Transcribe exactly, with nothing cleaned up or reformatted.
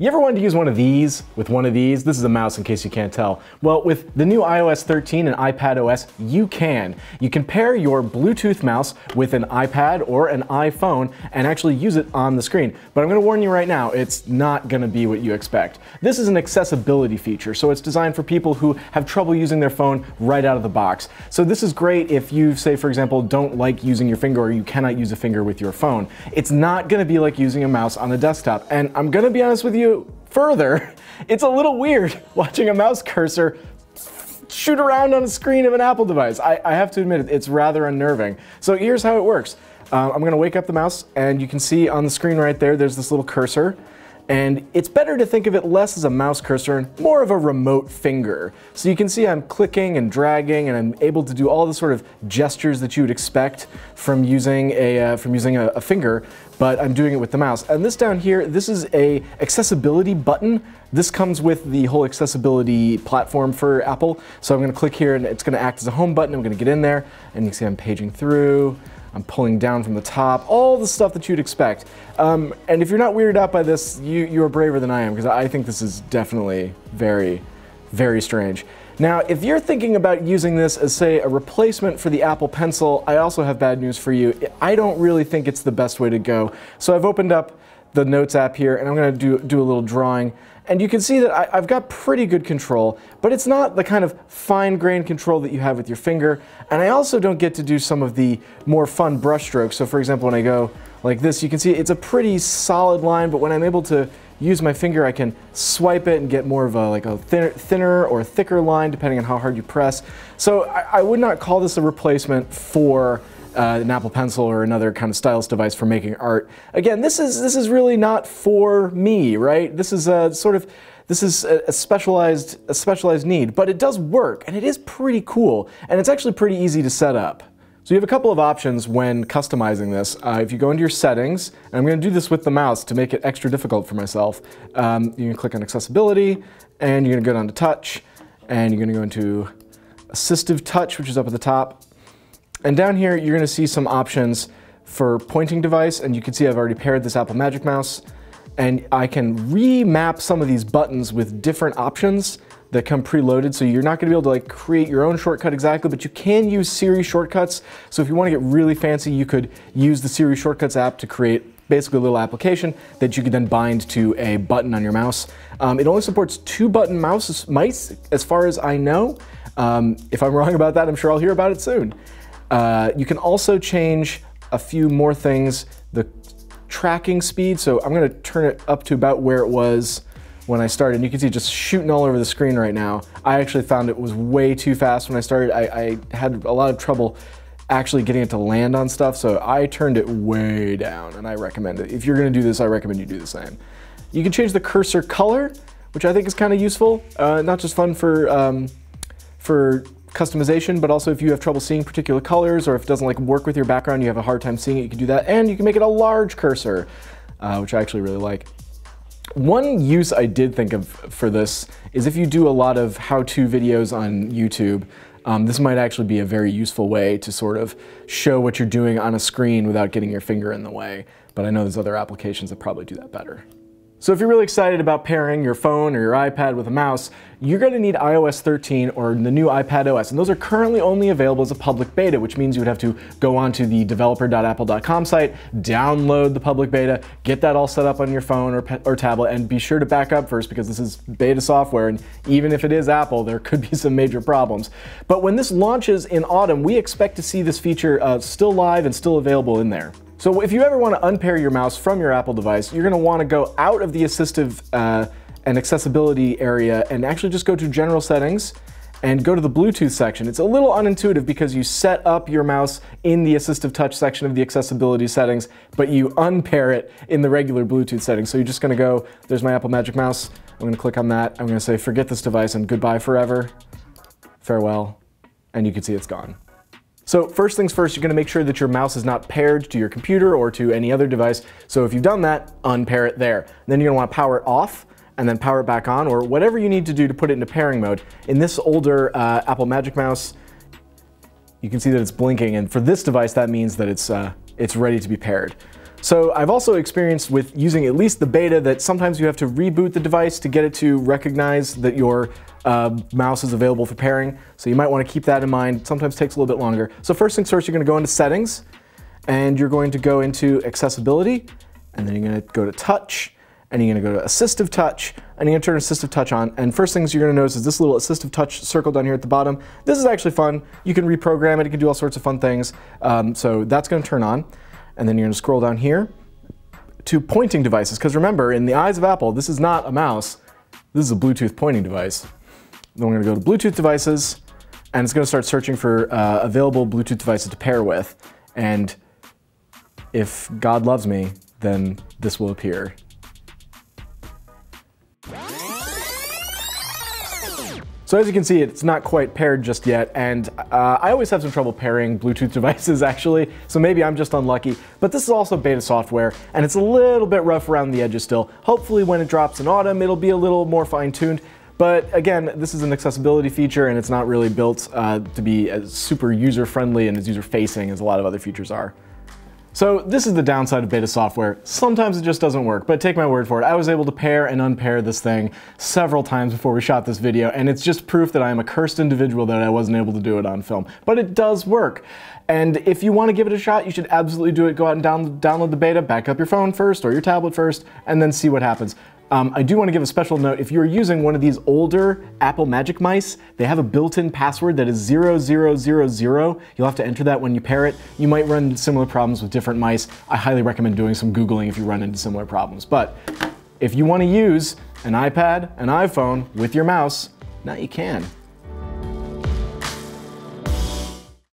You ever wanted to use one of these with one of these? This is a mouse in case you can't tell. Well, with the new i O S thirteen and iPadOS, you can. You can pair your Bluetooth mouse with an iPad or an iPhone and actually use it on the screen. But I'm going to warn you right now, it's not going to be what you expect. This is an accessibility feature, so it's designed for people who have trouble using their phone right out of the box. So this is great if you, say for example, don't like using your finger or you cannot use a finger with your phone. It's not going to be like using a mouse on a desktop. And I'm going to be honest with you, further, it's a little weird watching a mouse cursor shoot around on a screen of an Apple device. I, I have to admit it, it's rather unnerving. So here's how it works. Uh, I'm going to wake up the mouse and you can see on the screen right there, there's this little cursor. And it's better to think of it less as a mouse cursor and more of a remote finger. So you can see I'm clicking and dragging and I'm able to do all the sort of gestures that you would expect from using a, uh, from using a, a finger, but I'm doing it with the mouse. And this down here, this is a accessibility button. This comes with the whole accessibility platform for Apple. So I'm going to click here and it's going to act as a home button. I'm going to get in there and you can see I'm paging through. I'm pulling down from the top, all the stuff that you'd expect. Um, and if you're not weirded out by this, you, you're braver than I am, because I think this is definitely very, very strange. Now, if you're thinking about using this as, say, a replacement for the Apple Pencil, I also have bad news for you. I don't really think it's the best way to go. So I've opened up the Notes app here, and I'm going to do, do a little drawing. And you can see that I, I've got pretty good control, but it's not the kind of fine-grained control that you have with your finger. And I also don't get to do some of the more fun brush strokes. So for example, when I go like this, you can see it's a pretty solid line, but when I'm able to use my finger, I can swipe it and get more of a like a thinner, thinner or thicker line, depending on how hard you press. So I, I would not call this a replacement for Uh, an Apple Pencil or another kind of stylus device for making art. Again, this is this is really not for me, right? This is a sort of this is a, a specialized a specialized need, but it does work and it is pretty cool and it's actually pretty easy to set up. So you have a couple of options when customizing this. Uh, if you go into your settings, and I'm going to do this with the mouse to make it extra difficult for myself, um, you can click on accessibility and you're going to go down to touch and you're going to go into Assistive Touch, which is up at the top. And down here, you're going to see some options for pointing device, and you can see I've already paired this Apple Magic Mouse, and I can remap some of these buttons with different options that come preloaded, so you're not going to be able to like create your own shortcut exactly, but you can use Siri shortcuts. So if you want to get really fancy, you could use the Siri Shortcuts app to create basically a little application that you could then bind to a button on your mouse. Um, it only supports two button mouse mice, as far as I know. Um, if I'm wrong about that, I'm sure I'll hear about it soon. Uh, you can also change a few more things, the tracking speed, so I'm going to turn it up to about where it was when I started. And you can see just shooting all over the screen right now. I actually found it was way too fast when I started. I, I had a lot of trouble actually getting it to land on stuff, so I turned it way down, and I recommend it. If you're going to do this, I recommend you do the same. You can change the cursor color, which I think is kind of useful, uh, not just fun for, um, for customization, but also if you have trouble seeing particular colors or if it doesn't like work with your background, you have a hard time seeing it, you can do that. And you can make it a large cursor, uh, which I actually really like. One use I did think of for this is if you do a lot of how-to videos on YouTube, um, this might actually be a very useful way to sort of show what you're doing on a screen without getting your finger in the way. But I know there's other applications that probably do that better. So if you're really excited about pairing your phone or your iPad with a mouse, you're going to need i O S thirteen or the new iPadOS, and those are currently only available as a public beta, which means you would have to go onto the developer dot apple dot com site, download the public beta, get that all set up on your phone or, or tablet, and be sure to back up first because this is beta software, and even if it is Apple, there could be some major problems. But when this launches in autumn, we expect to see this feature uh, still live and still available in there. So if you ever want to unpair your mouse from your Apple device, you're going to want to go out of the assistive uh, and accessibility area and actually just go to General Settings and go to the Bluetooth section. It's a little unintuitive because you set up your mouse in the Assistive Touch section of the accessibility settings, but you unpair it in the regular Bluetooth settings. So you're just going to go, there's my Apple Magic Mouse. I'm going to click on that. I'm going to say forget this device and goodbye forever. Farewell. And you can see it's gone. So first things first, you're going to make sure that your mouse is not paired to your computer or to any other device. So if you've done that, unpair it there. Then you're going to want to power it off and then power it back on, or whatever you need to do to put it into pairing mode. In this older uh, Apple Magic Mouse, you can see that it's blinking, and for this device that means that it's, uh, it's ready to be paired. So I've also experienced with using at least the beta that sometimes you have to reboot the device to get it to recognize that your uh, mouse is available for pairing. So you might want to keep that in mind. Sometimes it takes a little bit longer. So first things first, you're going to go into settings and you're going to go into accessibility, and then you're going to go to touch, and you're going to go to Assistive Touch, and you're going to turn Assistive Touch on. And first things you're going to notice is this little Assistive Touch circle down here at the bottom. This is actually fun. You can reprogram it. You can do all sorts of fun things. Um, so that's going to turn on. And then you're going to scroll down here to pointing devices. Because remember, in the eyes of Apple, this is not a mouse. This is a Bluetooth pointing device. Then we're going to go to Bluetooth devices, and it's going to start searching for uh, available Bluetooth devices to pair with. And if God loves me, then this will appear. So as you can see, it's not quite paired just yet, and uh, I always have some trouble pairing Bluetooth devices actually, so maybe I'm just unlucky, but this is also beta software, and it's a little bit rough around the edges still. Hopefully when it drops in autumn, it'll be a little more fine-tuned, but again, this is an accessibility feature, and it's not really built uh, to be as super user-friendly and as user-facing as a lot of other features are. So this is the downside of beta software. Sometimes it just doesn't work, but take my word for it. I was able to pair and unpair this thing several times before we shot this video, and it's just proof that I am a cursed individual that I wasn't able to do it on film. But it does work. And if you want to give it a shot, you should absolutely do it. Go out and down, download the beta, back up your phone first or your tablet first, and then see what happens. Um, I do want to give a special note. If you're using one of these older Apple Magic Mice, they have a built-in password that is zero zero zero zero. You'll have to enter that when you pair it. You might run into similar problems with different mice. I highly recommend doing some Googling if you run into similar problems. But if you want to use an iPad, an iPhone with your mouse, now you can.